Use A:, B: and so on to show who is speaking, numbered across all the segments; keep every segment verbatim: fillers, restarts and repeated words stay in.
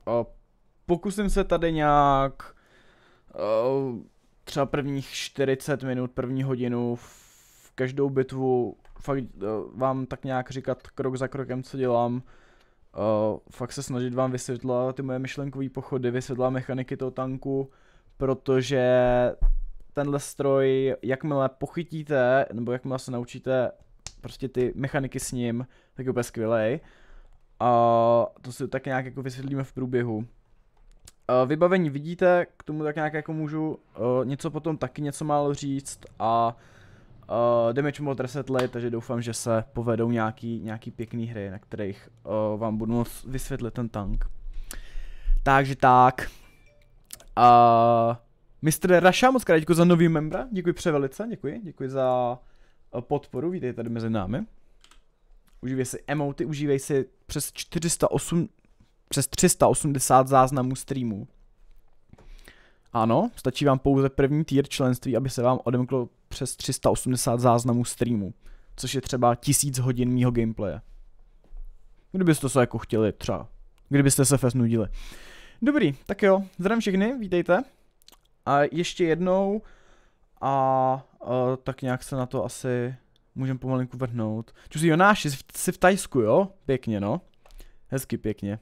A: Uh, pokusím se tady nějak uh, třeba prvních čtyřicet minut, první hodinu v každou bitvu fakt uh, vám tak nějak říkat krok za krokem, co dělám. Uh, fakt se snažit vám vysvětlit ty moje myšlenkové pochody, vysvětlit mechaniky toho tanku, protože tenhle stroj, jakmile pochytíte, nebo jakmile se naučíte prostě ty mechaniky s ním, tak je úplně skvělej. A to si tak nějak jako vysvětlíme v průběhu. Uh, vybavení vidíte, k tomu tak nějak jako můžu uh, něco potom taky něco málo říct a uh, damage mod resetli, takže doufám, že se povedou nějaký, nějaký pěkný hry, na kterých uh, vám budu moct vysvětlit ten tank. Takže tak. Uh, mistr Rasha, moc krát děkuji za nový membra, děkuji převelice, děkuji, děkuji za uh, podporu, vítejte tady mezi námi. Užívej si emoty, užívej si přes čtyři sta osm, přes tři sta osmdesát záznamů streamů. Ano, stačí vám pouze první tier členství, aby se vám odemklo přes tři sta osmdesát záznamů streamů, což je třeba tisíc hodin mýho gameplaye. Kdybyste se jako chtěli třeba, kdybyste se fest nudili. Dobrý, tak jo, zdravím všechny, vítejte. A ještě jednou a, a tak nějak se na to asi můžeme pomalinku vrhnout. Čusi Jonáši, jsi v Tajsku, jo? Pěkně, no. Hezky pěkně.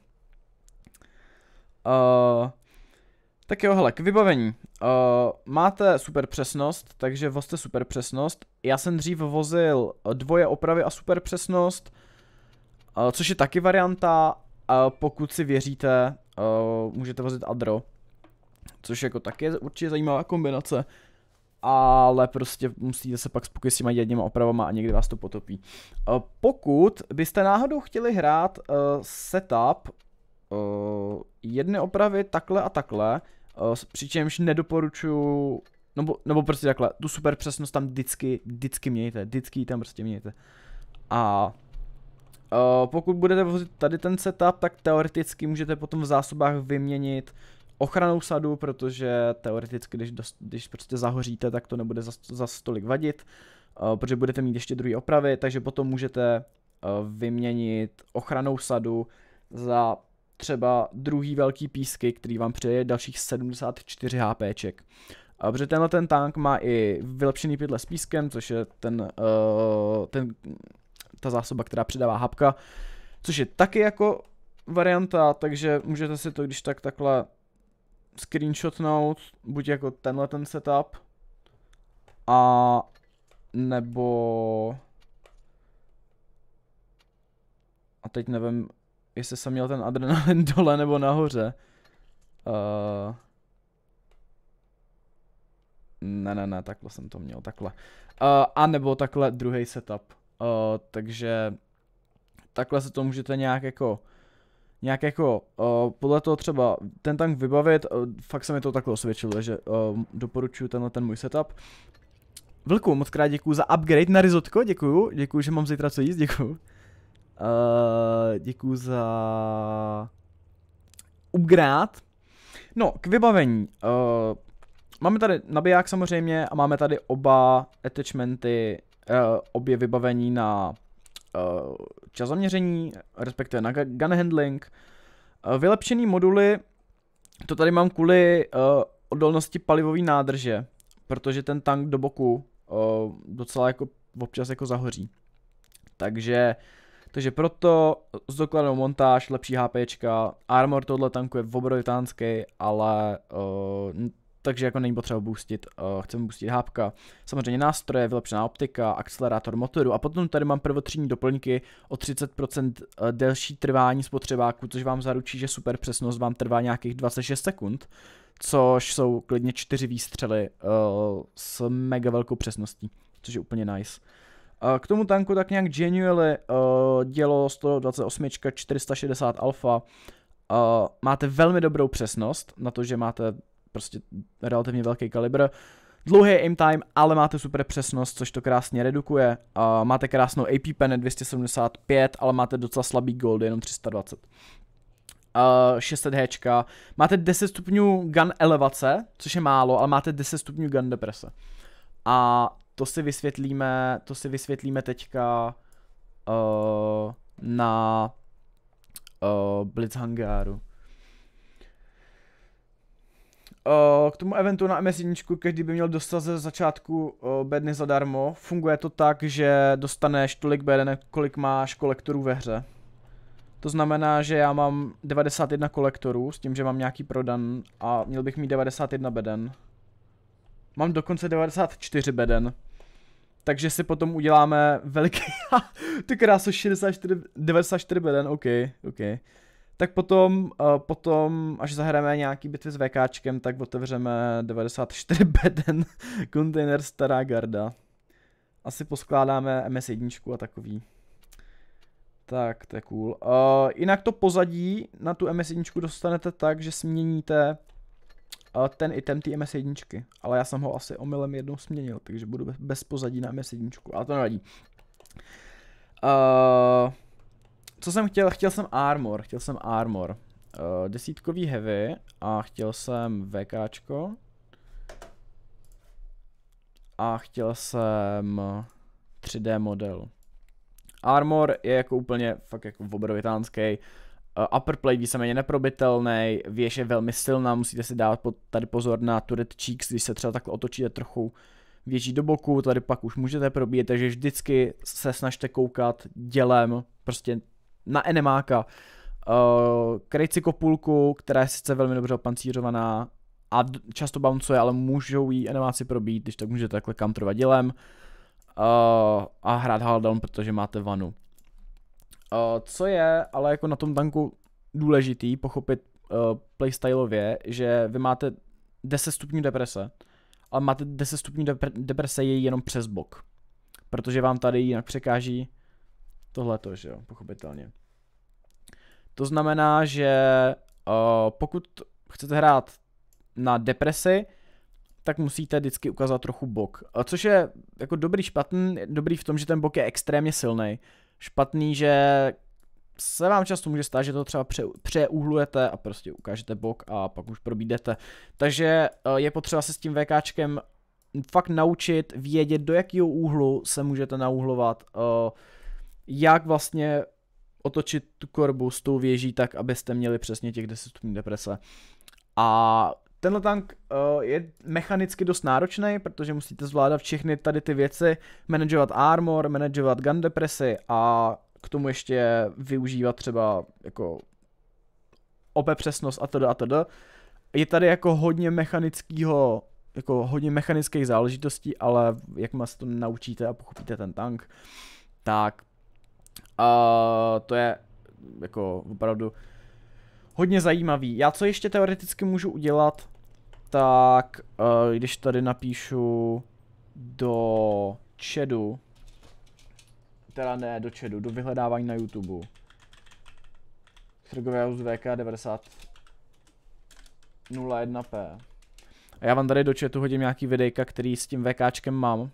A: Uh, tak jo, hele, k vybavení. Uh, máte super přesnost, takže vozte super přesnost. Já jsem dřív vozil dvoje opravy a super přesnost, uh, což je taky varianta. Uh, pokud si věříte, uh, můžete vozit Adro, což jako taky je určitě zajímavá kombinace. Ale prostě musíte se pak spokojit s těma jedněma opravama a někdy vás to potopí. Uh, pokud byste náhodou chtěli hrát uh, setup uh, jedné opravy takhle a takhle, uh, přičemž nedoporučuju, nebo, nebo prostě takhle, tu super přesnost tam vždycky, vždycky mějte, vždycky ji tam prostě mějte. A uh, pokud budete vozit tady ten setup, tak teoreticky můžete potom v zásobách vyměnit ochranou sadu, protože teoreticky, když, dost, když prostě zahoříte, tak to nebude zas, zas tolik vadit, uh, protože budete mít ještě druhé opravy, takže potom můžete uh, vyměnit ochranou sadu za třeba druhý velký písky, který vám přijde dalších sedmdesát čtyři HPček. Uh, protože tenhle ten tank má i vylepšený pytle s pískem, což je ten, uh, ten, ta zásoba, která přidává hapka, což je taky jako varianta, takže můžete si to když tak takhle screenshotnout, buď jako tenhle ten setup, a nebo a teď nevím, jestli jsem měl ten adrenalin dole nebo nahoře. Uh... Ne, ne, ne, takhle jsem to měl, takhle. Uh, a nebo takhle druhý setup. Uh, takže takhle se to můžete nějak jako nějak jako uh, podle toho třeba ten tank vybavit, uh, fakt se mi to takhle osvědčilo, že uh, doporučuji tenhle ten můj setup. Vlku, moc krát děkuju za upgrade na risotko, děkuju, děkuju, že mám zítra co jíst, děkuju. Uh, děkuju za upgrade. No, k vybavení. Uh, máme tady nabiják samozřejmě a máme tady oba attachmenty, uh, obě vybavení na Uh, čas zaměření, respektive na gun handling. Uh, vylepšený moduly, to tady mám kvůli uh, odolnosti palivové nádrže, protože ten tank do boku uh, docela jako občas jako zahoří. Takže, takže proto zdokladnou montáž, lepší HPčka, armor tohle tanku je obrovitánský, ale uh, takže jako není potřeba boostit, uh, chceme boostit hápka, samozřejmě nástroje, vylepšená optika, akcelerátor motoru a potom tady mám prvotřídní doplňky o třicet procent delší trvání spotřebáku, což vám zaručí, že super přesnost vám trvá nějakých dvacet šest sekund, což jsou klidně čtyři výstřely uh, s mega velkou přesností, což je úplně nice. Uh, k tomu tanku tak nějak genuinely uh, dělo sto dvacet osm čtyři sta šedesát alfa, uh, máte velmi dobrou přesnost na to, že máte prostě relativně velký kalibr. Dlouhý aim time, ale máte super přesnost, což to krásně redukuje. Uh, máte krásnou A P pen dvě stě sedmdesát pět, ale máte docela slabý gold, jenom tři sta dvacet. Uh, šest set Hčka. Máte deset stupňů gun elevace, což je málo, ale máte deset stupňů gun deprese. A to si vysvětlíme, to si vysvětlíme teďka uh, na uh, Blitzhangaru. Uh, k tomu eventu na em es jedna každý by měl dostat ze začátku uh, bedny zadarmo. Funguje to tak, že dostaneš tolik beden, kolik máš kolektorů ve hře. To znamená, že já mám devadesát jedna kolektorů s tím, že mám nějaký prodan a měl bych mít devadesát jedna beden. Mám dokonce devadesát čtyři beden. Takže si potom uděláme veliký... Ty kráso, šedesát čtyři, devadesát čtyři beden, ok, ok. Tak potom, uh, potom, až zahrajeme nějaký bitvy s VKčkem, tak otevřeme devadesát čtyři beden kontejner Stará garda. Asi poskládáme em es jedna a takový. Tak, to je cool. Uh, jinak to pozadí na tu em es jedna dostanete tak, že směníte uh, ten item té em es jedna. Ale já jsem ho asi omylem jednou směnil, takže budu bez, bez pozadí na em es jedna, ale to nevadí. Uh, co jsem chtěl? Chtěl jsem armor, chtěl jsem armor. Uh, desítkový heavy a chtěl jsem VKčko. A chtěl jsem tři dé model. Armor je jako úplně fakt jako obrovitánský. Uh, upper plate víceméně neprobitelný, věž je velmi silná, musíte si dát pod, tady pozor na turret cheeks, když se třeba takhle otočíte trochu větší do boku, tady pak už můžete probíjet, takže vždycky se snažte koukat dělem prostě na enemáka. Uh, kryjte si kopulku, která je sice velmi dobře opancířovaná a často bouncuje, ale můžou jí enemáci probít, když tak můžete takhle counterovat dělem. Uh, a hrát haldown, protože máte vanu. Uh, co je ale jako na tom tanku důležitý pochopit uh, playstyleově, že vy máte deset stupňů deprese, ale máte deset stupňů depre deprese je jenom přes bok. Protože vám tady jinak překáží tohleto, že jo, pochopitelně. To znamená, že uh, pokud chcete hrát na depresi, tak musíte vždycky ukázat trochu bok. Což je jako dobrý špatný, dobrý v tom, že ten bok je extrémně silný. Špatný, že se vám často může stát, že to třeba pře přeuhlujete a prostě ukážete bok a pak už probídete. Takže je potřeba se s tím VKčkem fakt naučit, vědět, do jakého úhlu se můžete nauhlovat, jak vlastně otočit tu korbu s tou věží tak, abyste měli přesně těch deset stupňů deprese. A tenhle tank uh, je mechanicky dost náročný, protože musíte zvládat všechny tady ty věci, manažovat armor, manažovat gun depresi a k tomu ještě využívat třeba jako O P přesnost atd. atd. Je tady jako hodně mechanického, jako hodně mechanických záležitostí, ale jakmile se to naučíte a pochopíte ten tank, tak uh, to je jako opravdu hodně zajímavý. Já co ještě teoreticky můžu udělat, tak uh, když tady napíšu do chatu, teda ne do chatu, do vyhledávání na YouTube. Frgoviaus V K devadesát nula jedna P. A já vám tady do chatu hodím nějaký videjka, který s tím VKčkem mám.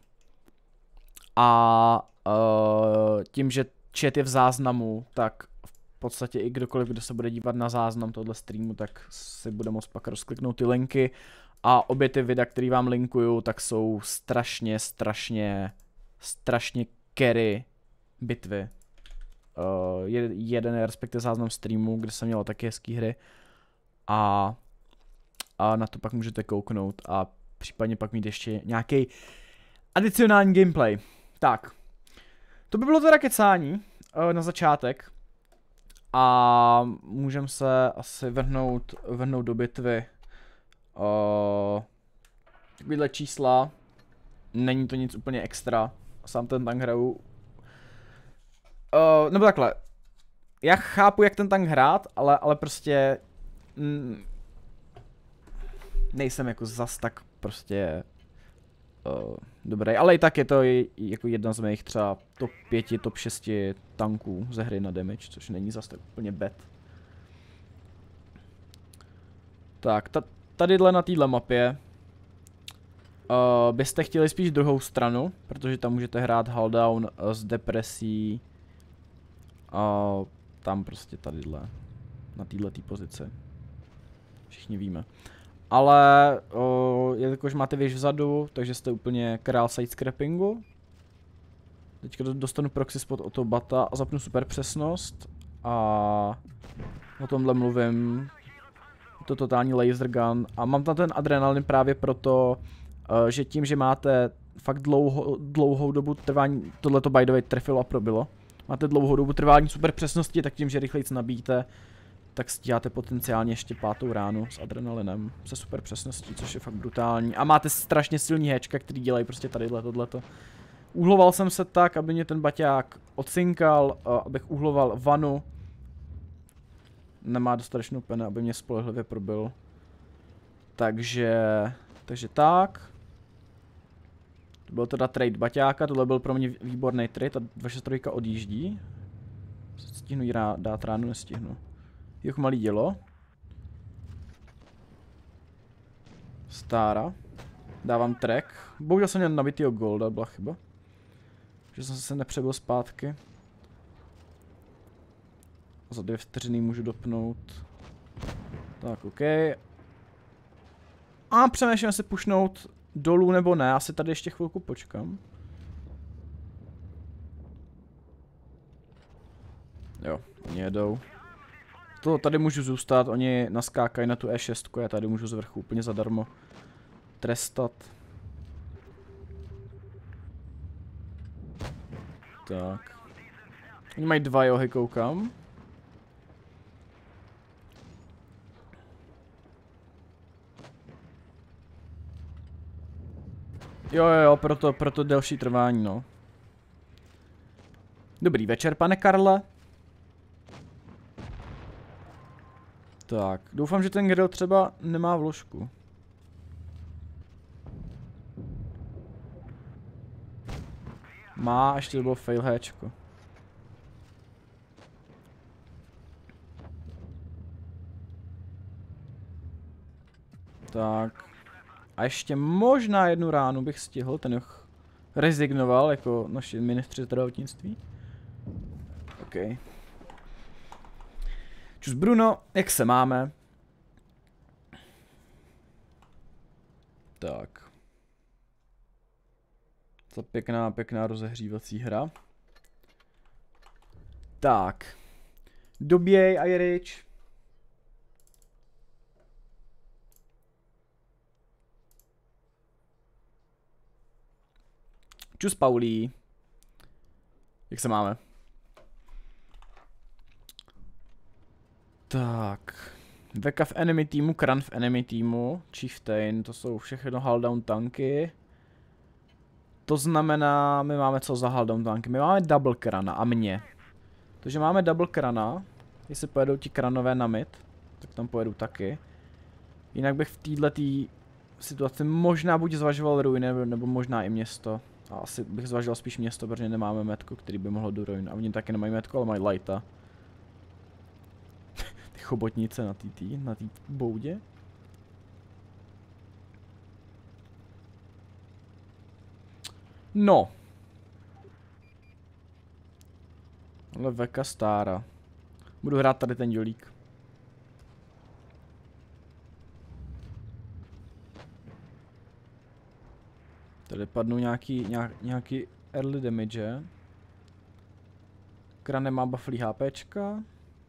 A: A uh, tím, že chat je v záznamu, tak v podstatě i kdokoliv, kdo se bude dívat na záznam tohle streamu, tak si bude moct pak rozkliknout ty linky. A obě ty videa, které vám linkuju, tak jsou strašně, strašně, strašně carry bitvy. Uh, jeden je respektive záznam streamu, kde jsem měl taky hezký hry. A, a na to pak můžete kouknout a případně pak mít ještě nějaký adicionální gameplay. Tak. To by bylo teda kecání uh, na začátek. A můžeme se asi vrhnout, vrhnout do bitvy. Uh, takovýhle čísla. Není to nic úplně extra. Sám ten tank hraju. Uh, nebo takhle. Já chápu, jak ten tank hrát, ale, ale prostě mm, nejsem jako zas tak prostě uh, dobrý. Ale i tak je to i, jako jedna z mých třeba top pěti, top šesti tanků ze hry na damage, což není zas tak úplně bad. Tak, ta, tadyhle na téhle mapě uh, byste chtěli spíš druhou stranu, protože tam můžete hrát haldown uh, s depresí. Uh, tam prostě tadyhle, na této pozici. Všichni víme. Ale uh, jelikož máte věž vzadu, takže jste úplně král side scrappingu. Teďka dostanu proxy spot od toho bata a zapnu super přesnost. A o tomhle mluvím to totální laser gun a mám tam ten adrenalin právě proto, uh, že tím, že máte fakt dlouho, dlouhou dobu trvání, tohleto by the way trefilo a probilo, máte dlouhou dobu trvání super přesnosti, tak tím, že rychlejc nabíjíte, tak stíháte potenciálně ještě pátou ránu s adrenalinem, se super přesností, což je fakt brutální. A máte strašně silný héčka, který dělají prostě tadyhle tohleto. Uhloval jsem se tak, aby mě ten baťák odcinkal, abych uhloval vanu. Nemá dostatečnou pene, aby mě spolehlivě probil. Takže, takže tak. To byl teda trade baťáka, tohle byl pro mě výborný trade, a dva šest tři odjíždí. Stihnu jí rá, dát ránu, nestihnu. Juch, malý dělo. Stára. Dávám track. Bohužel jsem měl nabitýho golda, byla chyba. Že jsem se nepřebil zpátky. Za dvě vteřiny můžu dopnout. Tak, OK. A přemýšlím se pušnout dolů nebo ne, asi tady ještě chvilku počkám. Jo, oni jedou. To tady můžu zůstat, oni naskákají na tu E šest, já tady můžu z vrchu úplně zadarmo trestat. Tak. Oni mají dva johy, koukám. Jo, jo, jo, proto, proto delší trvání, no. Dobrý večer, pane Karle. Tak, doufám, že ten grill třeba nemá vložku. Má, ještě to bylo fail hatchko. Tak. A ještě možná jednu ránu bych stihl, ten už rezignoval jako naši ministři zdravotnictví. OK. Čus Bruno, jak se máme? Tak. To pěkná, pěkná rozehřívací hra. Tak. Doběj, Irish. Čus Paulí. Jak se máme? Tak. Veka v enemy týmu, Kran v enemy týmu, Chieftain, to jsou všechno hulldown tanky. To znamená, my máme co za hulldown tanky? My máme double Krana a mě. Takže máme double Krana, jestli pojedou ti Kranové na mid, tak tam pojedu taky. Jinak bych v této situaci možná buď zvažoval ruiny, nebo možná i město. A asi bych zvažoval spíš město, protože nemáme metku, který by mohlo do ruin. A oni taky nemají metku, ale mají lighta. Ty chobotnice na té na té boudě. No. Ale Veka Stára. Budu hrát tady ten dělík. Tady padnou nějaký, nějak, nějaký early damage. Kran nemá bufflý HPčka.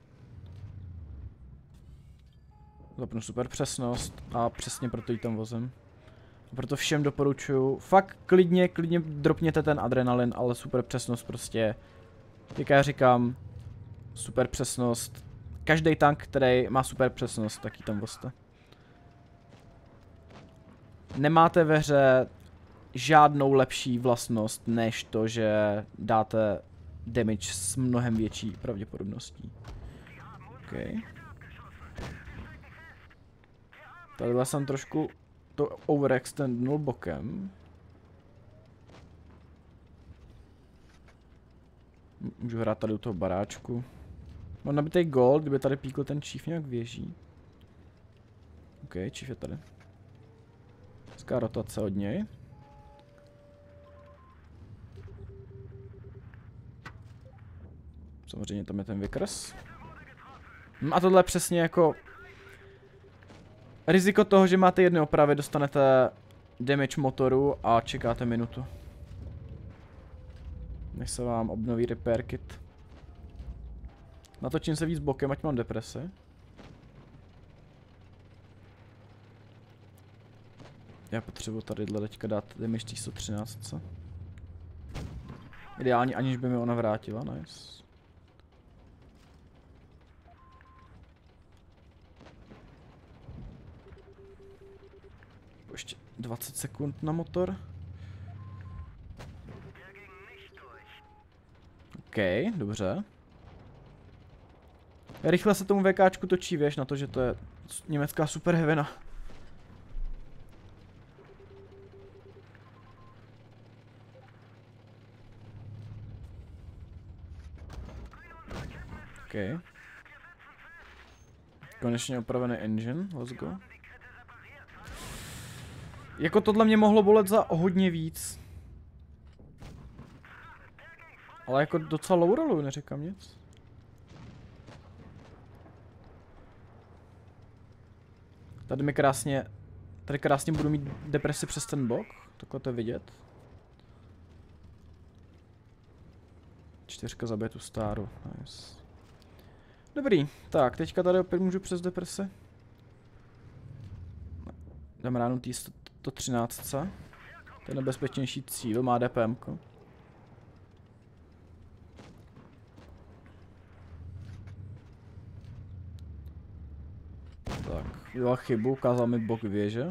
A: Zapnu super přesnost a přesně proto jí tam vozem. A proto všem doporučuji, fakt klidně, klidně dropněte ten adrenalin, ale super přesnost prostě, jak já říkám, super přesnost. Každý tank, který má super přesnost, tak jí tam vozte. Nemáte ve hře žádnou lepší vlastnost, než to, že dáte damage s mnohem větší pravděpodobností. Okay. Tadyhle jsem trošku to overextendnul bokem. Můžu hrát tady u toho baráčku. Mám nabitý gold, kdyby tady píkl ten chief nějak věží. OK, chief je tady. Hezká rotace od něj. Samozřejmě tam je ten vykres. A tohle je přesně jako riziko toho, že máte jedny opravy, dostanete damage motoru a čekáte minutu. Než se vám obnoví repair kit. Natočím se víc bokem, ať mám depresi. Já potřebuji tady teďka dát damage té sto třináct. Ideálně, aniž by mi ona vrátila, nice. Ještě dvacet sekund na motor. OK, dobře. Rychle se tomu VKčku točí, věš, na to, že to je německá super heavena. OK. Konečně opravený engine, let's go. Jako tohle mě mohlo bolet za hodně víc. Ale jako docela low rollu, neříkám nic. Tady mi krásně, tady krásně budu mít depresi přes ten bok, takhle to je vidět. Čtyřka zabije tu stáru, nice. Dobrý, tak teďka tady opět můžu přes depresi. Dám ránu tý sto třináct. To je nebezpečnější cíl, má DPMko. Tak, udělal chybu, ukázal mi bok věže.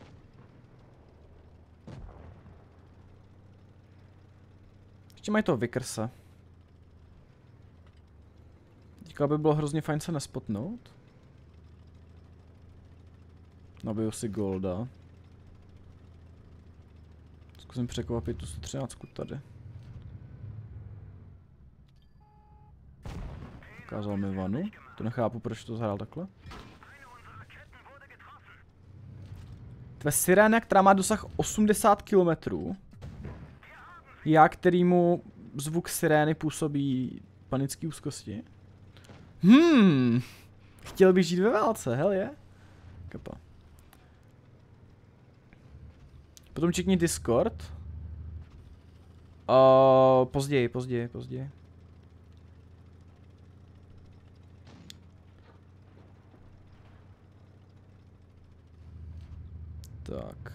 A: Ještě mají toho Vickerse. Teďka by bylo hrozně fajn se nespotnout. Nabiju si golda. Zkusím překvapit tu sto třináct tady. Ukázal mi vanu. To nechápu, proč to zahrál takhle. Tvé siréna, která má dosah osmdesát kilometrů. Já, kterýmu zvuk sirény působí panické úzkosti. Hmm. Chtěl bych žít ve válce, hell je. Yeah. Kapa. Potom čekni Discord. Uh, později, později, později. Tak.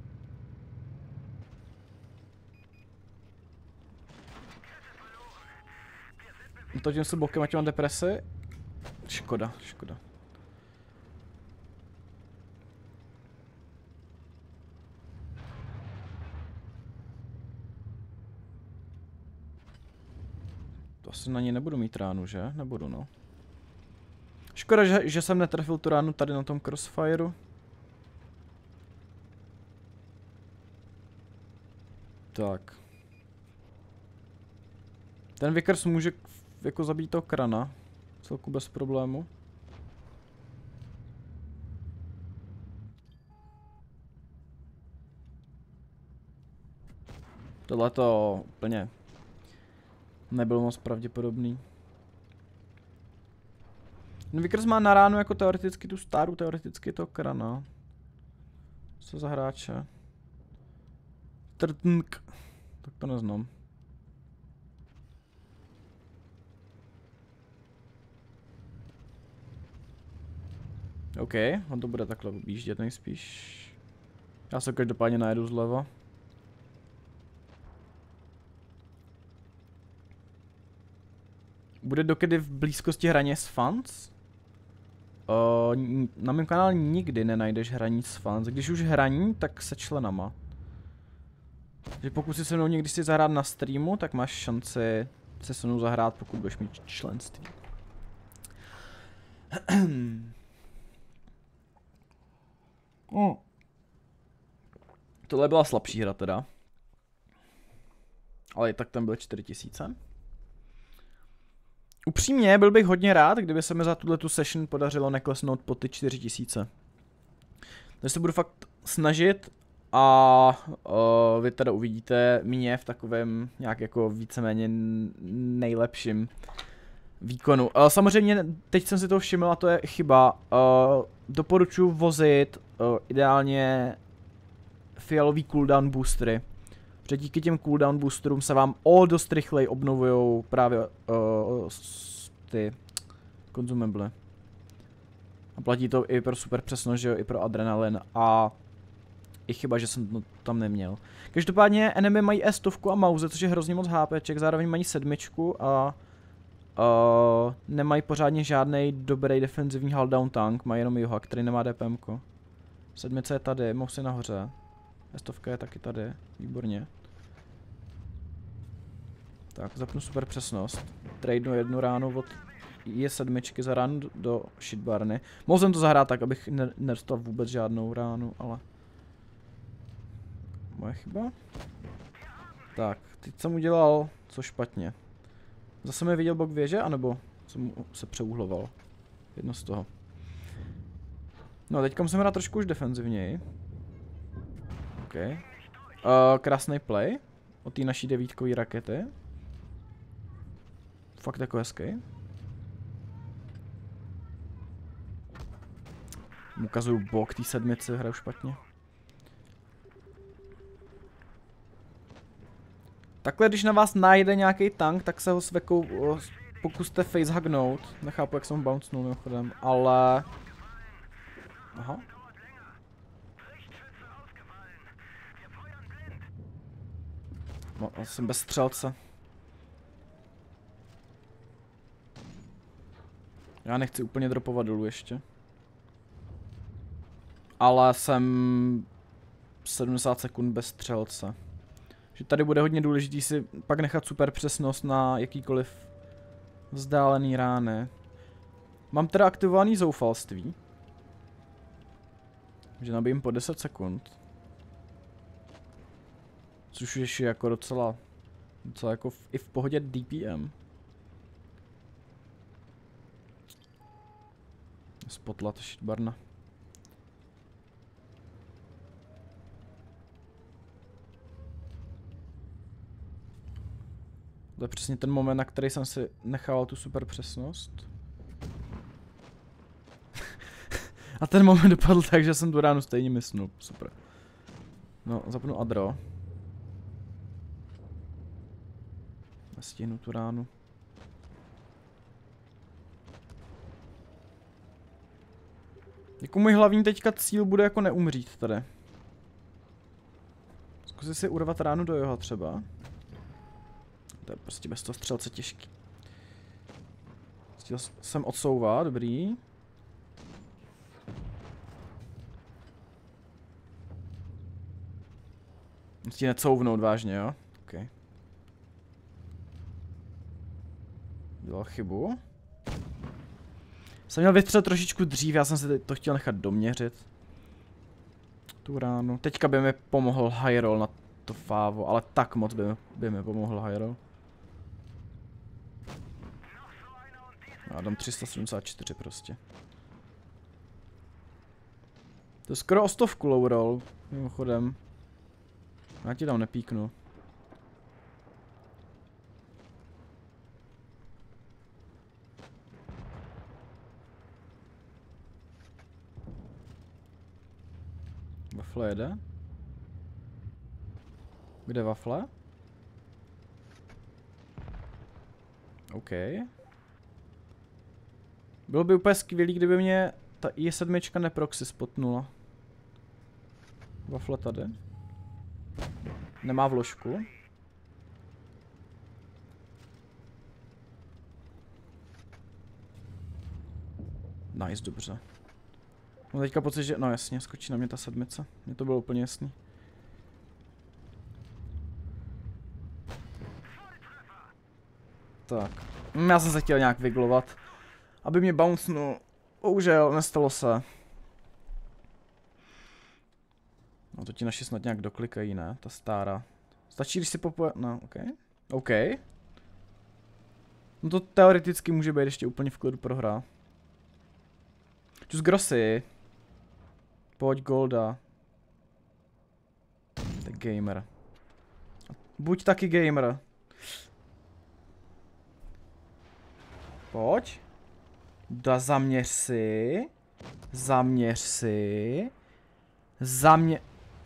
A: Točím se bokem, ať mám depresi. Škoda, škoda. To asi na ní nebudu mít ránu, že? Nebudu, no. Škoda, že, že jsem netrefil tu ránu tady na tom crossfireu. Tak. Ten Vickers může jako zabít toho krana. Celku bez problému. Tohle to úplně nebylo moc pravděpodobný. Ten Vickers má na ránu jako teoreticky tu staru, teoreticky toho krana. Co za hráče? Trtnk. Tak to neznám. OK, on to bude takhle objíždět nejspíš. Já se každopádně najedu zleva. Bude dokedy v blízkosti hraně s fans? Uh, na mém kanále nikdy nenajdeš hraní s fans. Když už hraní, tak se členama. Takže pokud si se mnou někdy si zahrát na streamu, tak máš šanci se se mnou zahrát, pokud budeš mít členství. Mm. Tohle byla slabší hra teda. Ale i tak tam byly čtyři tisíce. Upřímně byl bych hodně rád, kdyby se mi za tuto session podařilo neklesnout po ty čtyři tisíce. Takže se budu fakt snažit a uh, vy teda uvidíte mě v takovém nějak jako víceméně nejlepším výkonu. Uh, samozřejmě teď jsem si to všiml a to je chyba. Uh, doporučuji vozit uh, ideálně fialový cooldown boostery. Protože díky těm cooldown boosterům se vám o dost rychleji obnovují právě uh, ty konzumable. A platí to i pro super přesnost, že jo, i pro adrenalin. A I chyba, že jsem to tam neměl. Každopádně enemy mají E sto a mauze, což je hrozně moc HPček, zároveň mají sedmičku a uh, nemají pořádně žádný dobrý defenzivní hull down tank, mají jenom Joha, který nemá DPMko. Sedmice je tady, mouse nahoře. E sto je taky tady, výborně. Tak, zapnu super přesnost. Tradenu jednu ránu od je sedmičky za ránu do shitbarny. Mohl jsem to zahrát tak, abych ne nedostal vůbec žádnou ránu, ale... Moje chyba? Tak, teď jsem udělal co špatně. Zase mi viděl bok věže, anebo jsem se přeúhloval. Jedno z toho. No, teďka musím hrát trošku už defenzivněji. OK. Uh, krásný play od té naší devítkové rakety. Fakt jako hezký. Ukazuju bok té sedmice, hraju špatně. Takhle, když na vás najde nějaký tank, tak se ho svekou pokuste facehugnout. Nechápu, jak jsem ho bouncnul mimochodem, ale... Aha. No, já jsem bez střelce. Já nechci úplně dropovat dolů ještě. Ale jsem sedmdesát sekund bez střelce. Že tady bude hodně důležitý si pak nechat super přesnost na jakýkoliv vzdálený rány. Mám teda aktivovaný zoufalství. Že nabijím po deset sekund. Což už je jako docela, docela jako v, i v pohodě D P M. Spotlat shitbarna. To je přesně ten moment, na který jsem si nechával tu super přesnost. A ten moment dopadl tak, že jsem tu ránu stejně mysnul. Super. No, zapnu adro. Nestihnu tu ránu. Jako můj hlavní teďka cíl bude jako neumřít tady. Zkusit si urvat ránu do jeho třeba. To je prostě bez toho střelce těžký. Chtěl jsem odsouvat, dobrý. Musí necouvnout vážně, jo? OK. Dělal chybu. Jsem měl vystřelit trošičku dřív, já jsem si to chtěl nechat doměřit. Tu ránu. Teďka by mi pomohl high roll na to fávo, ale tak moc by mi, by mi pomohl high roll. Já dám tři sta sedmdesát čtyři prostě. To je skoro o stovku low roll, mimochodem. Já ti tam nepíknu. Wafle jede. Kde wafle? OK. Bylo by úplně skvělý, kdyby mě ta I sedm neproxy spotnula. Wafle tady. Nemá vložku. Nice, dobře. No teďka pocit, že... No jasně, skočí na mě ta sedmice. Mně to bylo úplně jasný. Tak. Já jsem se chtěl nějak vyglovat. Aby mě bouncnul. Bohužel, nestalo se. No to ti naši snad nějak doklikají, ne? Ta stará. Stačí, když si popoje... No, OK. OK. No to teoreticky může být ještě úplně v klidu prohra. Čus Grossy. Pojď Golda. To je gamer. Buď taky gamer. Pojď. Da, zaměř si. Zaměř si. Zamě...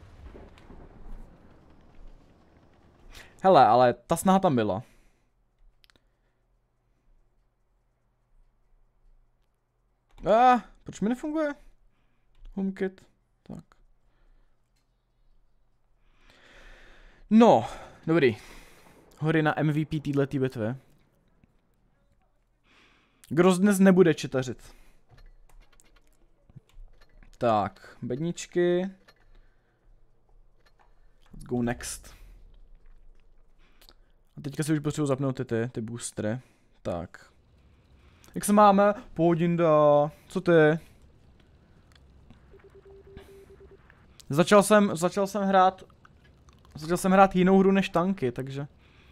A: Hele, ale ta snaha tam byla. Ah, proč mi nefunguje? HomeKit. Tak. No, dobrý. Hory na M V P této bitvy. Gross dnes nebude četařit. Tak, bedničky. Let's go next. A teďka si už potřebuji zapnout ty, ty, ty boostery. Tak. Jak se máme? Pohodinda. Co ty? Začal jsem, začal jsem hrát, začal jsem hrát jinou hru než tanky, takže.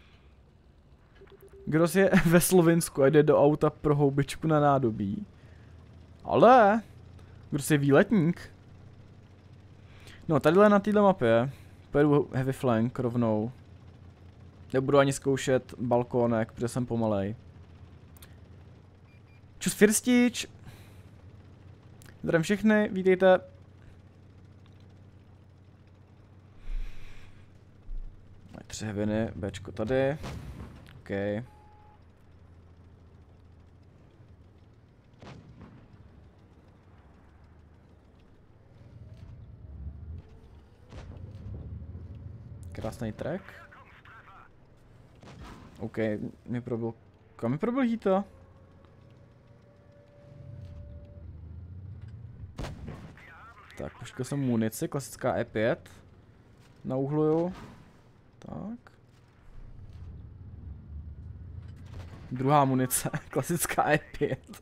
A: Gross je ve Slovinsku a jde do auta pro houbičku na nádobí. Ale Gross je výletník. No, tadyhle na této mapě pojedu heavy flank rovnou. Nebudu ani zkoušet balkónek, protože jsem pomalej. Čus firstič. Zdravím všechny, vítejte. Mají tři heaviny, Bčko tady. OK. Krásný track. OK, mi probil... Kam mi probil hýta? Tak, poškal jsem munici, klasická E pět. Nauhluju. Tak. Druhá munice, klasická E pět.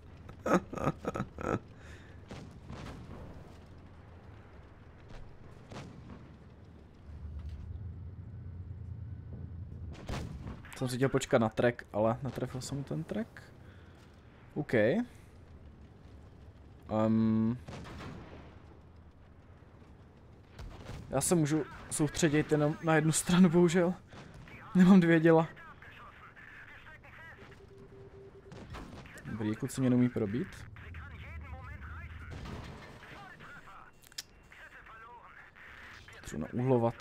A: Jsem si chtěl počkat na track, ale netrefil jsem ten track. OK. Um, já se můžu soustředit jenom na jednu stranu, bohužel. Nemám dvě děla. Dobrý, kluci mě neumí probít. Potřebuji nauhlovat.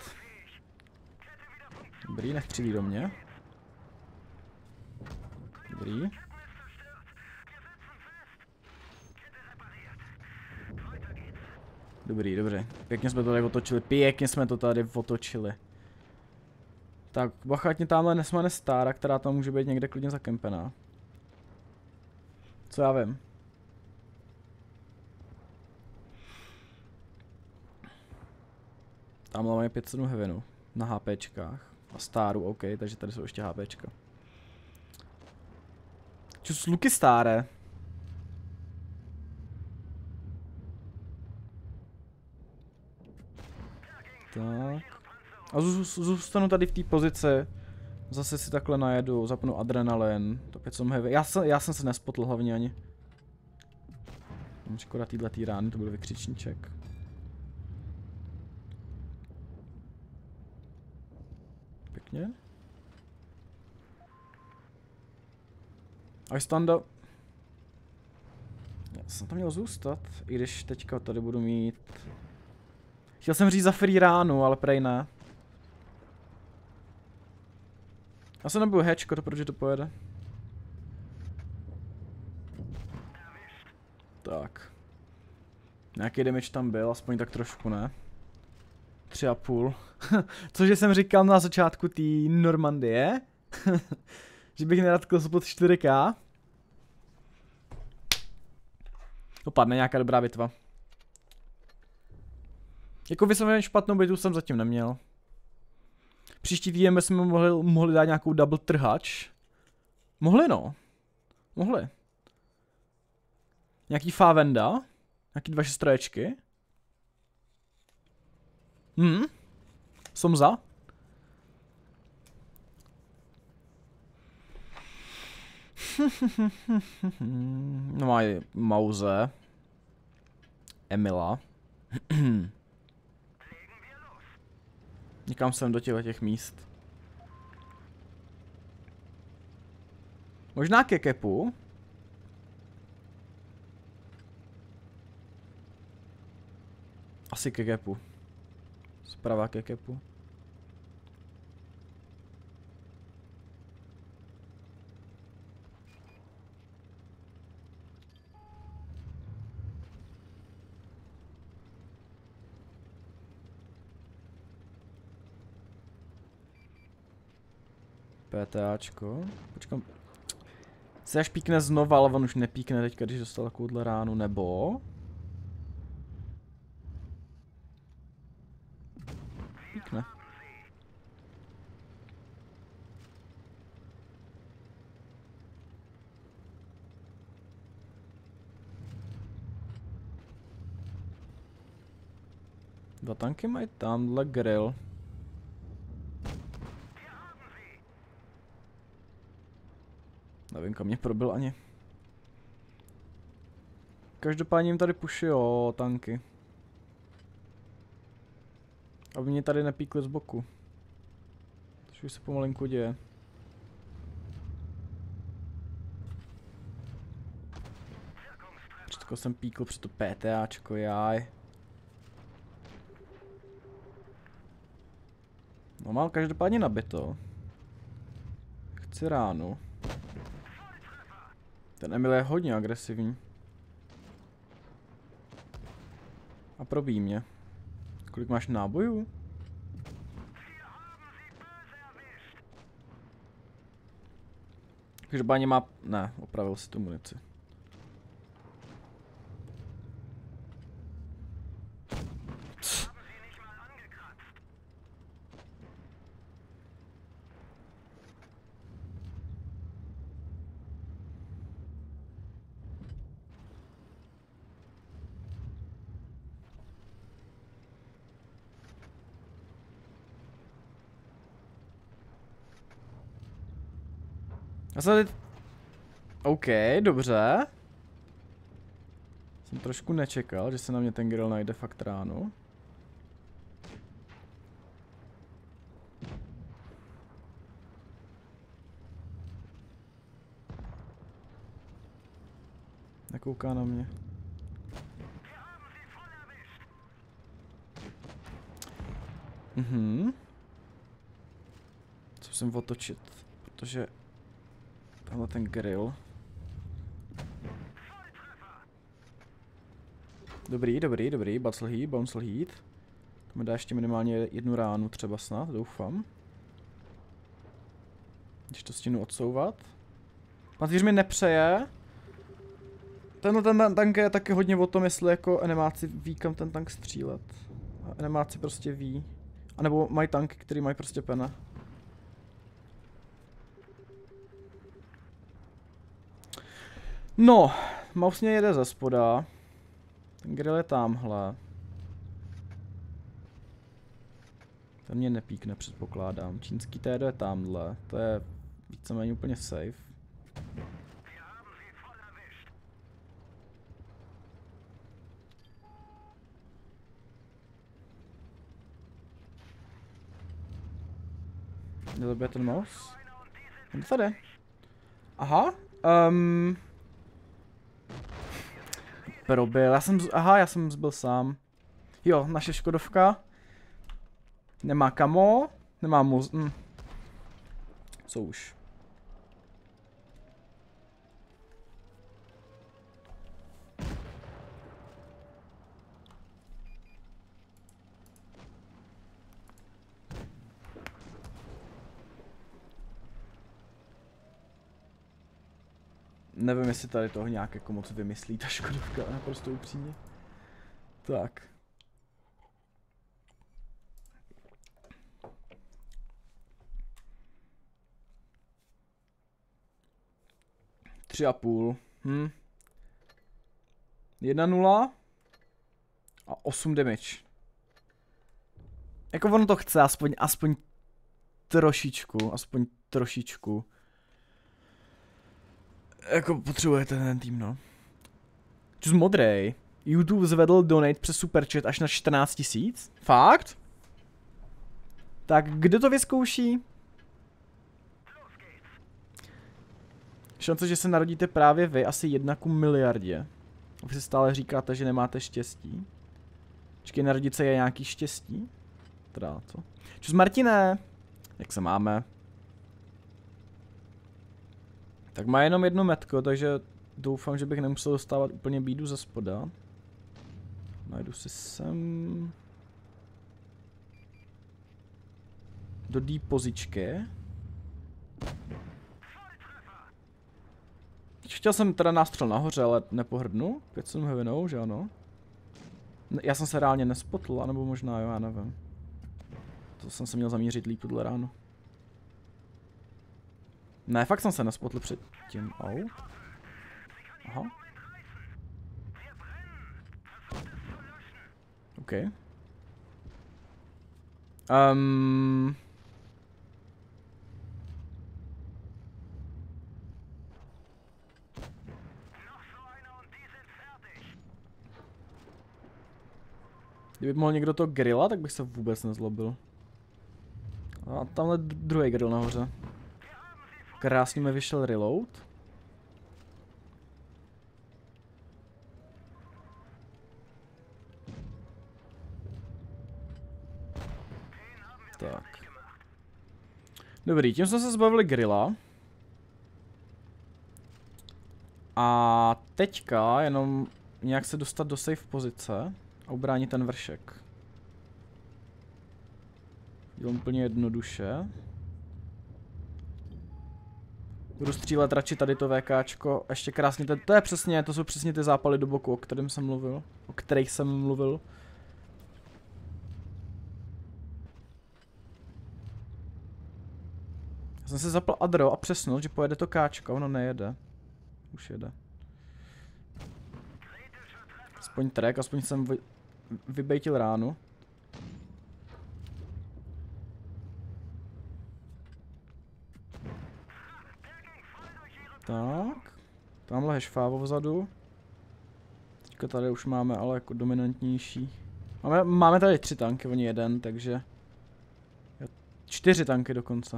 A: Dobrý, nechcílí do mě. Dobrý. Dobrý, dobře. Pěkně jsme to tady otočili, pěkně jsme to tady otočili. Tak, bachátně tamhle nesmane Stára, která tam může být někde klidně zakempená. Co já vím. Tamhle máme pět sedm heavinu na HPčkách. A Staru, OK, takže tady jsou ještě HPčka. Čus Luky Stáre. Tak. A zůstanu tady v té pozici. Zase si takhle najedu, zapnu adrenalin. To pět sedm heavy. Já jsem, já jsem se nespotl hlavně ani. Mám škoda týhletý rány, to byl vykřičníček. Pěkně. A standa. Já jsem tam měl zůstat, i když teďka tady budu mít... Chtěl jsem říct za free ránu, ale prej ne. Já se nebudu hečko, to protože to pojede. Tak. Nějaký damage tam byl, aspoň tak trošku, ne? Tři a půl. Cože jsem říkal na začátku té Normandie. Že bych nerad klesl pod čtyři ká. Dopadne nějaká dobrá bitva. Jako vysloveně špatnou bitvu jsem zatím neměl. Příští týden jsme mohli, mohli dát nějakou double trhač. Mohli no. Mohli. Nějaký Favenda. Nějaký dva šestroječky. Hm. Som za. No mají Mauze. Emila. Někam sem do těchto těch míst. Možná ke kepu. Asi ke kepu. Zprava ke kepu. PTAčko. Počkám. Se až píkne znova, ale on už nepíkne teďka, když dostal takovouhle ránu, nebo... Píkne. Dva tanky mají tamhle grill. Nevím, kam mě probil ani. Každopádně jim tady puší, jo, tanky. Aby mě tady nepíkli z boku. Což už se pomalinku děje. Před jsem píkl před to PTAčko, jaj. No mám každopádně nabito. Chci ránu. Ten Emil je hodně agresivní. A probí mě. Kolik máš nábojů? Každopádně má... Ne, opravil si tu munici. Já jsem tady... OK, dobře. Jsem trošku nečekal, že se na mě ten grill najde fakt ráno. Nekouká na mě. Mhm. Co musím otočit, protože... Tamhle ten grill. Dobrý, dobrý, dobrý. Bouncel heat, bouncel heat. To mi dá ještě minimálně jednu ránu třeba snad, doufám. Když to stihnu odsouvat. Pantýř mi nepřeje. Tenhle ten tank je taky hodně o tom, jestli jako enemáci ví, kam ten tank střílet. A enemáci prostě ví. A nebo mají tanky, který mají prostě pena. No, mouse mě jede ze spoda. Ten grill je tamhle. Ten mě nepíkne, předpokládám. Čínský T D je tamhle. To je víceméně úplně safe. Kde to bude ten mouse? Ten tady. Aha. Um, probil. Já jsem, aha, já jsem zbyl sám. Jo, naše Škodovka. Nemá kamo. Nemá muz... Hm. Co už? Nevím, jestli tady toho nějak jako moc vymyslí ta Škodovka, naprosto upřímně. Tak. Tři a půl. Hm. Jedna nula. A osm damage. Jako ono to chce, aspoň, aspoň trošičku, aspoň trošičku. Jako potřebujete ten tým, no. Čus modrej. YouTube zvedl donate přes superchat až na čtrnáct tisíc? Fakt? Tak kdo to vyzkouší? Šance, že se narodíte právě vy, asi jedna ku miliardě. A vy si stále říkáte, že nemáte štěstí. Počkej, narodit se je nějaký štěstí? Teda, co? Čus Martine! Jak se máme? Tak má jenom jedno metko, takže doufám, že bych nemusel dostávat úplně bídu ze spoda. Najdu si sem... Do D pozičky. chtěl jsem teda nástřel nahoře, ale nepohrdnu. pět sedm heavinou, že ano? Já jsem se reálně nespotl, anebo možná jo, já nevím. To jsem se měl zamířit líp tuhle ránu. Ne, fakt jsem se nespotl předtím. Au. Aha. OK. Um... Kdyby mohl někdo to grilla, tak bych se vůbec nezlobil. A tamhle druhý grill nahoře. Krásně mi vyšel reload. Tak. Dobrý, tím jsme se zbavili grilla. A teďka jenom nějak se dostat do safe pozice a ubránit ten vršek. Dělám úplně jednoduše. Budu střílet radši tady to VKčko. Ještě krásně, to, to je přesně, to jsou přesně ty zápaly do boku, o kterým jsem mluvil. O kterých jsem mluvil. Já jsem se zapl adro a přesnul, že pojede to káčko, ono nejede. Už jede. Aspoň track, aspoň jsem vy, vybejtil ránu. Tak. Tamhle je šfávo vzadu. Teďka tady už máme ale jako dominantnější. Máme, máme tady tři tanky, oni jeden, takže... Čtyři tanky dokonce.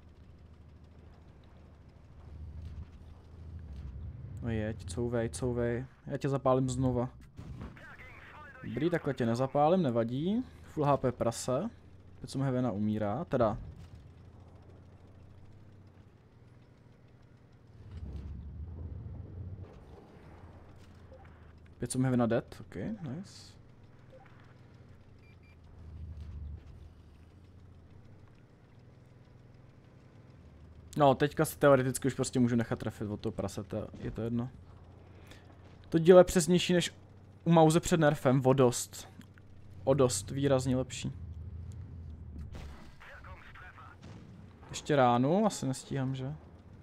A: No jeď, couvej, couvej. Já tě zapálím znova. Dobrý, takhle tě nezapálím, nevadí. Full H P prase. Teď jsem Heavena umírá, teda. Pět jsem Heavena dead, ok, nice. No, teďka si teoreticky už prostě můžu nechat trefit od toho prasete, je to jedno. To díl je přesnější než u Mauze před nerfem, o dost. O dost, výrazně lepší. Ještě ránu, asi nestíhám, že?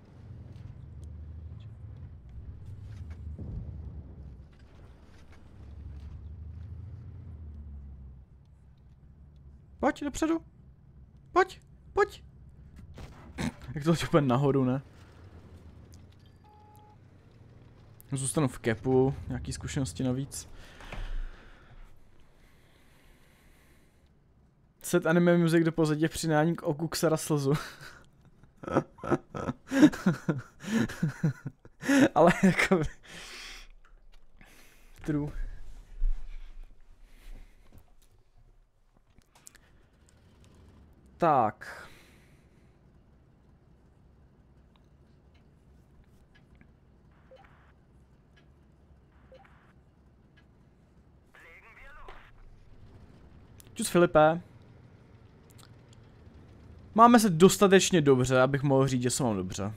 A: Pojď, dopředu. Pojď, pojď. Jak to úplně nahoru, ne? Zůstanu v kepu, nějaký zkušenosti navíc. Set anime music do pozadí přinání k oku Xara slzu. Ale jako... True. Tak. Čus Filipe. Máme se dostatečně dobře, abych mohl říct, že se mám dobře.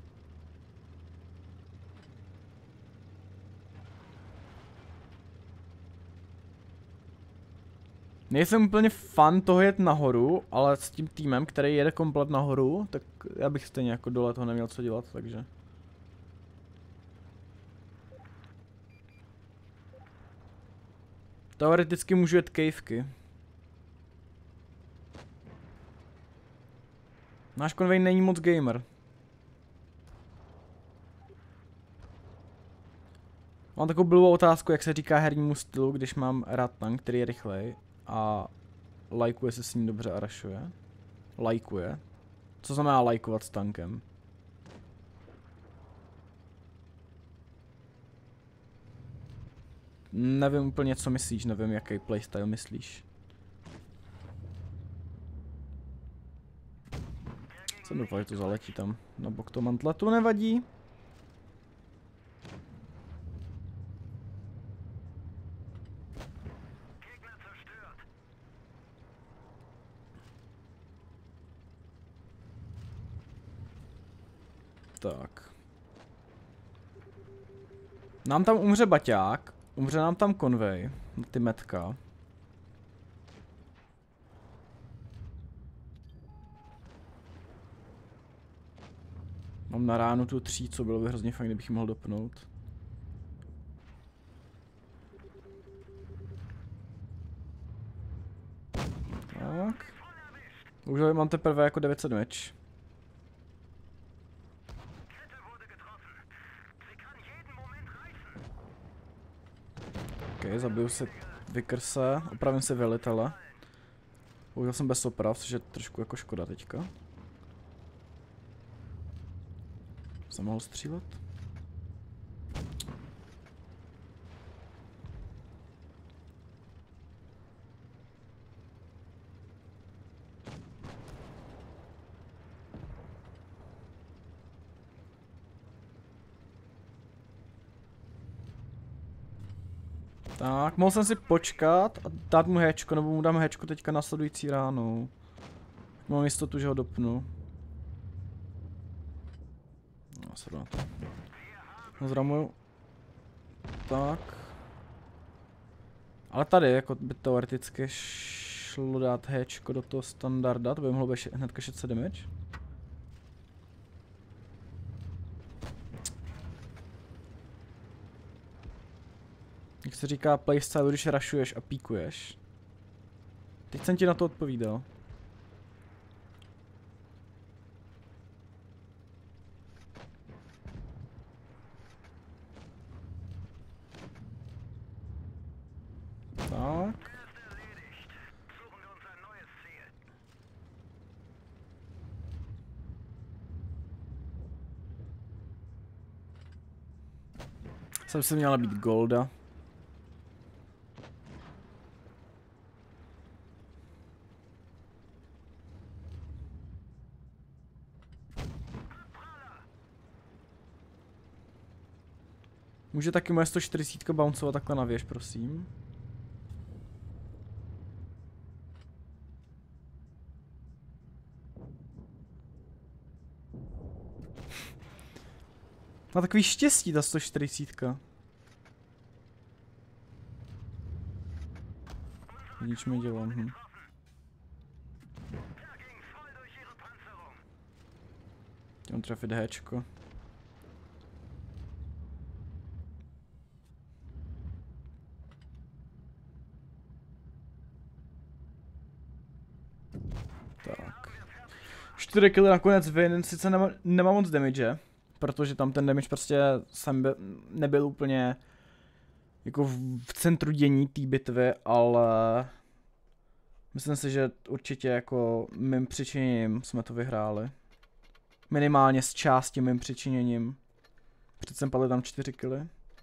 A: Nejsem úplně fan toho jet nahoru, ale s tím týmem, který jede komplet nahoru, tak já bych stejně jako dole toho neměl co dělat, takže. Teoreticky můžu jet kejvky. Náš konvej není moc gamer. Mám takovou blbou otázku, jak se říká hernímu stylu, když mám rád tank, který je rychlej a lajkuje se s ním dobře a rašuje. Lajkuje. Co znamená lajkovat s tankem? Nevím úplně, co myslíš, nevím, jaký playstyle myslíš. Jsem doufal, že to zaletí tam na bok toho mantle, to nevadí. Tak. Nám tam umře baťák, umře nám tam konvej, ty metka. Mám na ránu tu tří, co bylo by hrozně fajn, kdybych ji mohl dopnout. Tak. Už mám teprve jako devět set meč. Ok, zabiju si vykrse, opravím si velitele. Použil jsem bez oprav, což je trošku jako škoda teďka. Jsem mohl střílet? Tak, mohl jsem si počkat a dát mu hečko, nebo mu dám hečko teďka následující ráno. Mám jistotu, že ho dopnu. No, se na to. No, zramuju. Tak. Ale tady, jako by teoreticky šlo dát hečko do toho standarda, to by mohlo být hnedka šest set damage. Jak se říká playstyle, když rushuješ a píkuješ. Teď jsem ti na to odpovídal. Tak. Jsem si měla být golda. Může taky moje sto čtyřicet bouncovat takhle na věž, prosím. Má takový štěstí ta sto čtyřicet. Nic mi dělám, hm. Chtěl trefit héčko. Tak. čtyři killy nakonec win, sice nemá, nemá moc damage, protože tam ten damage prostě jsem by, nebyl úplně jako v, v centru dění té bitvy, ale myslím si, že určitě jako mým přičiněním jsme to vyhráli. Minimálně s části mým přičiněním. Přece padly tam čtyři killy.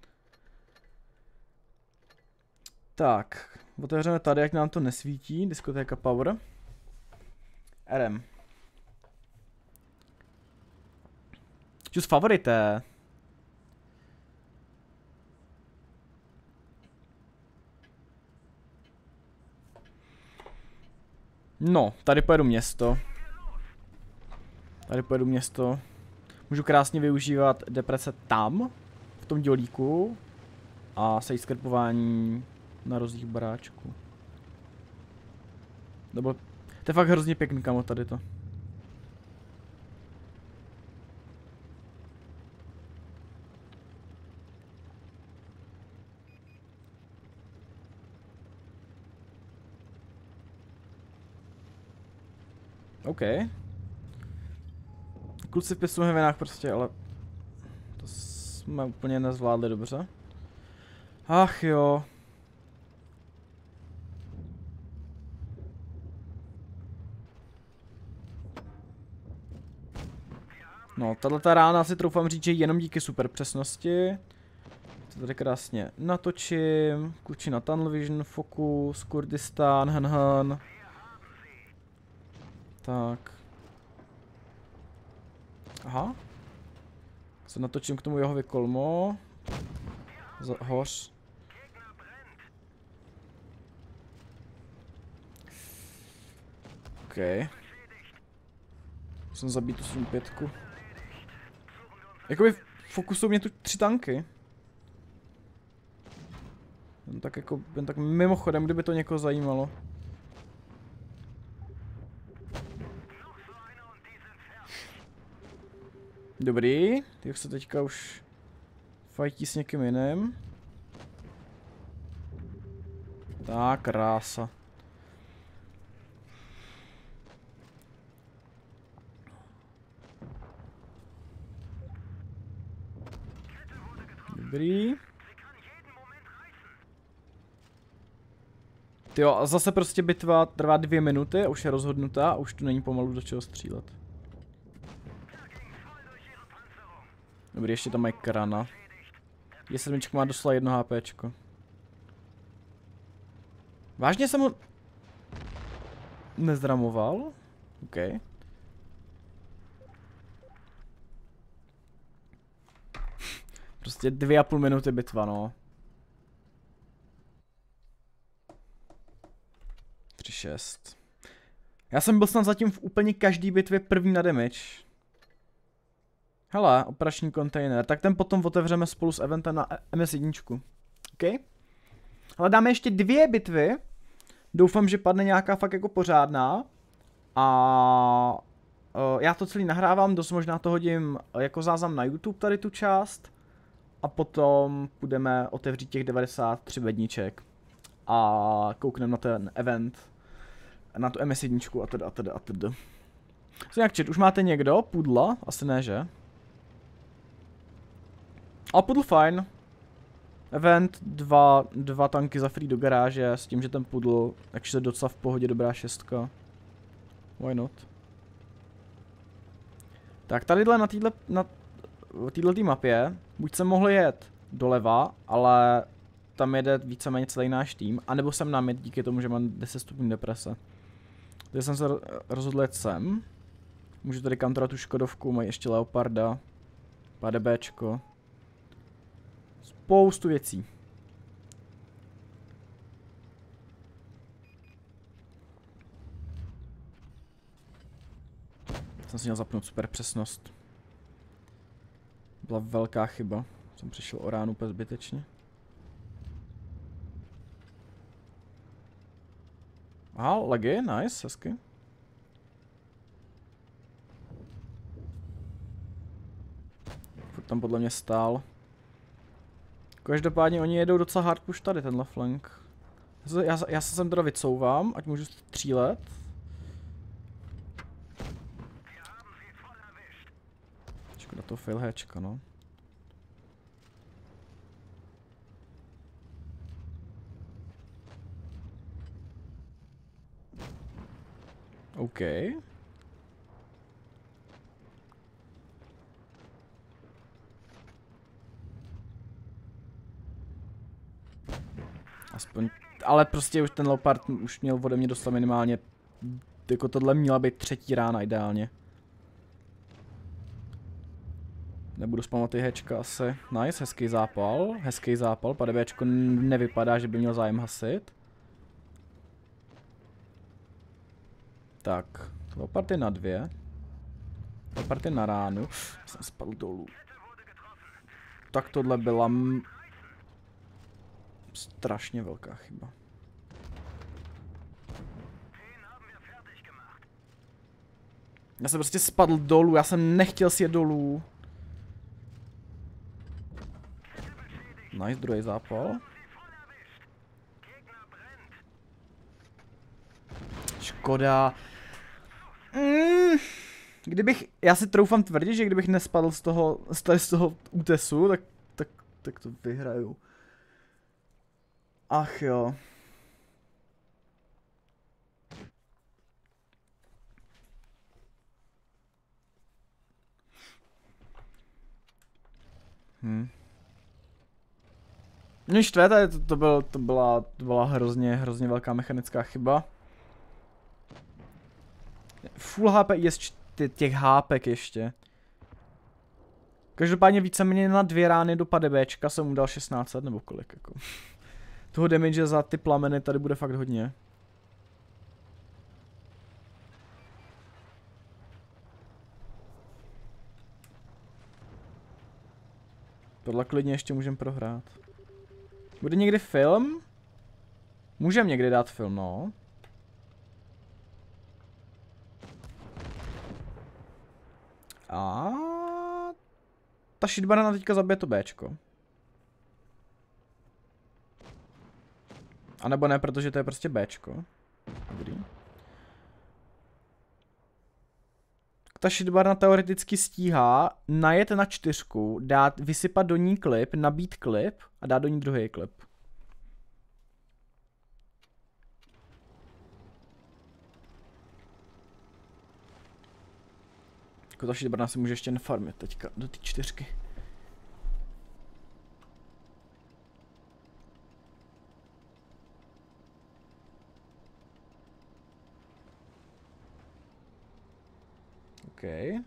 A: Tak, otevřeme tady, jak nám to nesvítí, diskotéka Power. R M. Choose favorité. No, tady pojedu město. Tady pojedu město. Můžu krásně využívat deprese tam, v tom dělíku. A sejít skrpování na rozích baráčku. Nebo, to je fakt hrozně pěkný, kamo, tady to. OK. Kluci v pěstů heavenách prostě, ale to jsme úplně nezvládli dobře. Ach jo. No, tato rána si troufám říct, že jenom díky super přesnosti. To tady krásně natočím. Kluči na Tunnel Vision, Focus, Kurdistán, Hanhan. Tak. Aha. Se natočím k tomu jeho vykolmo. Za hoř. OK. Musím zabít tu svou pětku. Jakoby fokusují mě tu tři tanky. tak jako, jen tak mimochodem, kdyby to někoho zajímalo. Dobrý, ty se teďka už fajtí s někým jiným. Tak, krása. Dobrý. Tyjo, a zase prostě bitva trvá dvě minuty a už je rozhodnutá a už tu není pomalu do čeho střílet. Dobrý, ještě tam mají krana. Je sedmiček má doslova jedno HPčko. Vážně jsem ho nezdramoval? OK. Prostě dvě a půl minuty bitva, no. tři šest. Já jsem byl snad zatím v úplně každý bitvě první na damage. Hele, operační kontejner. Tak ten potom otevřeme spolu s eventem na M S jedna. OK? Ale dáme ještě dvě bitvy. Doufám, že padne nějaká fakt jako pořádná. A uh, já to celý nahrávám, dost možná to hodím jako záznam na YouTube tady tu část. A potom budeme otevřít těch devadesát tři bedniček. A koukneme na ten event. Na tu M S jedna a teda a teda a teda. Co nějak čet, už máte někdo? Pudla? Asi ne, že? A pudl fajn. Event, dva, dva tanky za free do garáže, s tím, že ten pudl, takže docela v pohodě, dobrá šestka. Why not? Tak tadyhle na téhle, na této mapě, buď jsem mohl jet doleva, ale tam jede víceméně celý náš tým, anebo jsem nám jet díky tomu, že mám deset stupňů deprese. Takže jsem se rozhodl jet sem. Můžu tady kantorovat tu Škodovku, mají ještě Leoparda, PDBčko. Spoustu věcí. Jsem si měl zapnout super přesnost. Byla velká chyba. Jsem přišel o ránu úplně zbytečně. Aha, lagy, nice, hezky. Furt tam podle mě stál. Každopádně oni jedou docela hard push tady, tenhle flank. Já, já, já se sem teda vycouvám, ať můžu střílet. Škoda to fail hatchka, no. OK. Aspoň, ale prostě už ten Leopard už měl ode mě dostat minimálně, jako tohle měla být třetí rána ideálně. Nebudu spamovat ty hečka asi. Nice, hezký zápal, hezký zápal, PDBčko nevypadá, že by měl zájem hasit. Tak, Leopard je na dvě. Leopard je na ránu. Jsem spadl dolů. Tak tohle byla m strašně velká chyba. Já jsem prostě spadl dolů, já jsem nechtěl si je dolů. Nice, druhý zápal. Škoda. Mm, kdybych, já si troufám tvrdit, že kdybych nespadl z toho, z toho, z toho útesu, tak, tak, tak to vyhraju. Ach jo. Hm. Mě štve, tady to, to, byl, to, byla, to byla hrozně, hrozně velká mechanická chyba. Full H P, je těch hápek ještě. Každopádně víceméně na dvě rány do PDBčka jsem mu dal šestnáct set nebo kolik jako. Toho damage za ty plameny tady bude fakt hodně. Tohle klidně ještě můžeme prohrát. Bude někdy film? Můžeme někdy dát film, no. A ta shitbarana teďka zabije to Bčko. A nebo ne, protože to je prostě Bčko. Dobrý. Ta shitbarana teoreticky stíhá najet na čtyřku, dát, vysypat do ní klip, nabít klip a dát do ní druhý klip. Jako ta shitbarana si může ještě nefarmit teďka do té čtyřky. OK.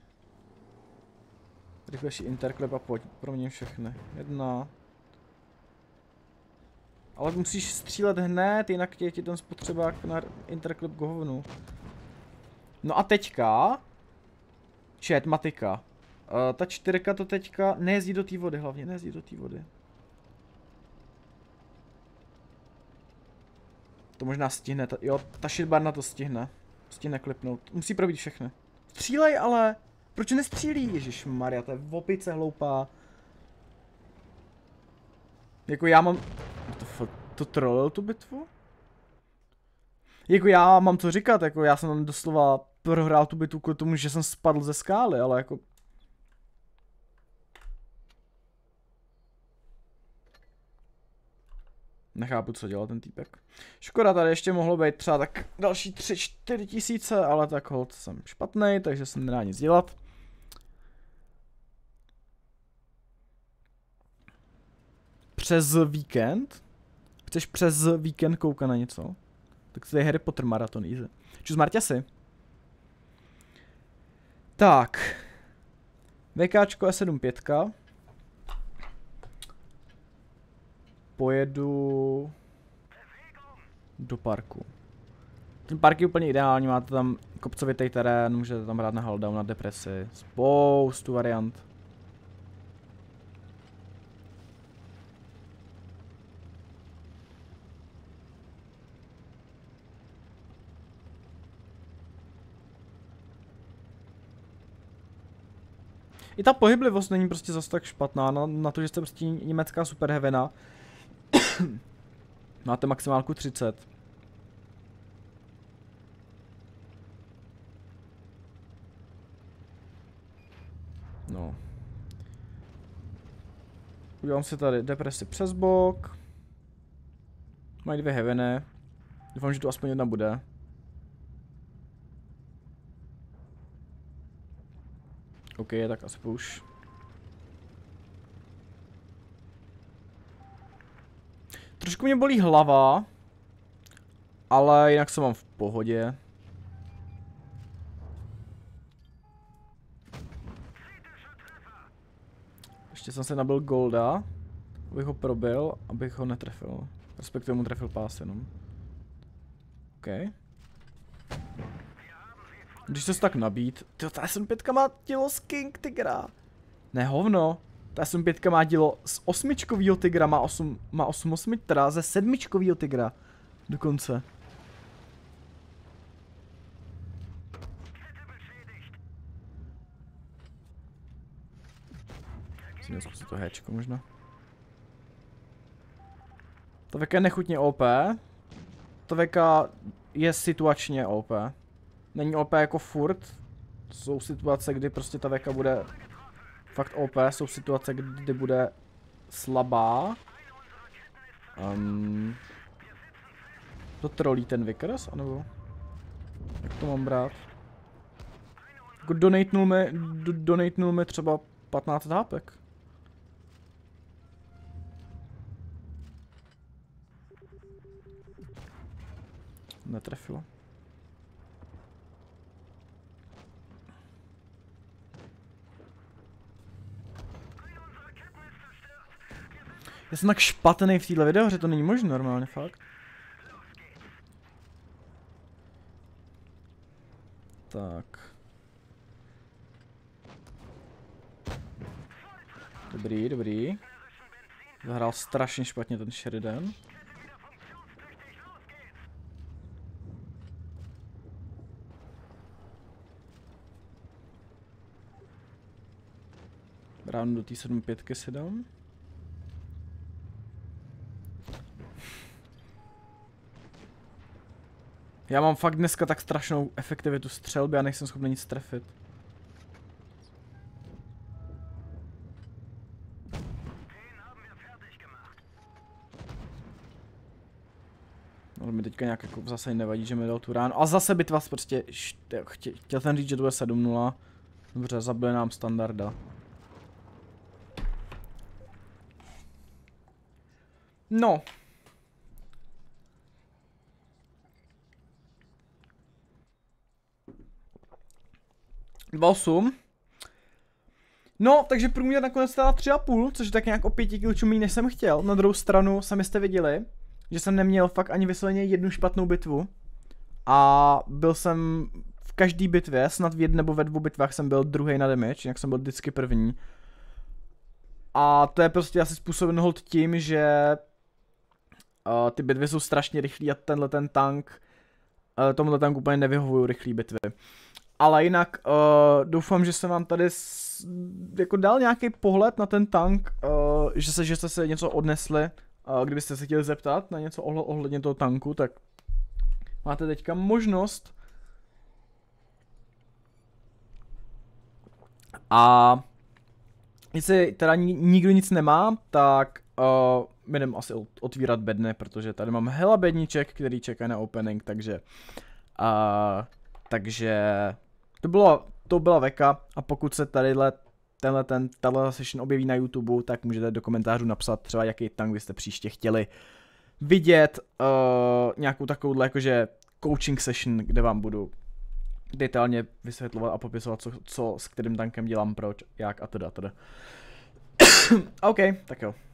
A: Rychlejší interklip a pojď pro mě všechny. Jedna. Ale musíš střílet hned, jinak tě ti ten spotřebák na interklip k hovnu. No a teďka... Chat, matika. Uh, ta čtyřka to teďka nejezdí do té vody, hlavně nejezdí do té vody. To možná stihne, ta, jo, ta shitbarna to stihne. Stihne klipnout. Musí probít všechny. Střílej ale! Proč nestřílí? Ježišmarja, to je v opice hloupá. Jako já mám... To, to trolil tu bitvu? Jako já mám co říkat, jako já jsem tam doslova prohrál tu bitvu kvůli tomu, že jsem spadl ze skály, ale jako... Nechápu, co dělal ten týpek. Škoda, tady ještě mohlo být třeba tak další tři čtyři tisíce, ale tak hold jsem špatný, takže jsem nedá nic dělat. Přes víkend? Chceš přes víkend koukat na něco? Tak to je Harry Potter maraton, easy. Čus Marťasy. Tak. VKčko S sedm pět. Pojedu do parku. Ten park je úplně ideální, máte tam kopcovitý terén, můžete tam hrát na Helldown, na depresi, spoustu variant. I ta pohyblivost není prostě zase tak špatná, na, na to, že jste prostě německá superheavena. Máte maximálku třicet. No. Udělám si tady depresi přes bok. Mají dvě heaveny. Doufám, že tu aspoň jedna bude. OK, tak asi push. Trošku mě bolí hlava, ale jinak se mám v pohodě. Ještě jsem se nabil golda, abych ho probil, abych ho netrefil. Respektive mu trefil pás jenom. OK. Když se tak nabít, tyjo, ta S M pět má tělo z King Tigra. Ne hovno. Ta S M pět má dílo z osmičkovýho tygra, má osm, má osm osmič, teda ze sedmičkovýho tygra. Dokonce. Musím zkusit to héčko možná. To V K je nechutně O P. To V K je situačně O P. Není O P jako furt. Jsou situace, kdy prostě ta V K bude fakt O P, jsou situace, kdy bude slabá. Um, to trolí ten Vickers, anebo? Jak to mám brát? Jako donatnul mi, do, donatnul mi třeba patnáct hápek. Netrefilo. Já jsem tak špatný v téhle videohře, to není možné normálně, fakt. Tak. Dobrý, dobrý. Zahrál strašně špatně ten Sheridan. Ráno do té sedm pětky si dám. Já mám fakt dneska tak strašnou efektivitu střelby, já nejsem schopný nic trefit. No mi teďka nějak jako zase nevadí, že mi dal tu ránu. A zase bitva prostě, chtěl, chtěl jsem říct, že to je sedm nula. Dobře, zabili nám standarda. No. dva osm. No, takže průměr nakonec stala tři a půl, což je tak nějak o pěti kilčů méně, než jsem chtěl. Na druhou stranu, sami jste viděli, že jsem neměl fakt ani vysloveně jednu špatnou bitvu. A byl jsem v každé bitvě, snad v jedné nebo ve dvou bitvách jsem byl druhý na damage, jinak jsem byl vždycky první. A to je prostě asi způsobeno hold tím, že uh, ty bitvy jsou strašně rychlý a tenhle ten tank, uh, tomhle tank úplně nevyhovují rychlé bitvy. Ale jinak uh, doufám, že jsem vám tady s, jako dal nějaký pohled na ten tank, uh, že, se, že jste se něco odnesli. Uh, kdybyste se chtěli zeptat na něco ohled, ohledně toho tanku, tak máte teďka možnost. A jestli teda nikdo nic nemá, tak uh, jdem asi otvírat bedny, protože tady mám hela bedníček, který čeká na opening, takže uh, takže to bylo, to byla veka a pokud se tadyhle tenhle ten, tato session objeví na YouTube, tak můžete do komentářů napsat třeba jaký tank byste příště chtěli vidět, uh, nějakou takovouhle jakože coaching session, kde vám budu detailně vysvětlovat a popisovat, co, co s kterým tankem dělám, proč, jak a teda, teda. OK, tak jo.